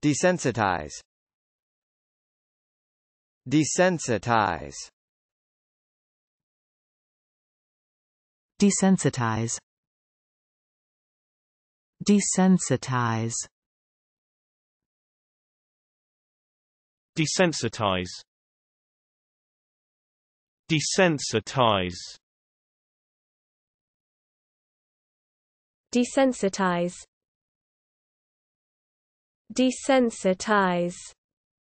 Desensitize. Desensitize. Desensitize. Desensitize. Desensitize. Desensitize. Desensitize. Desensitize.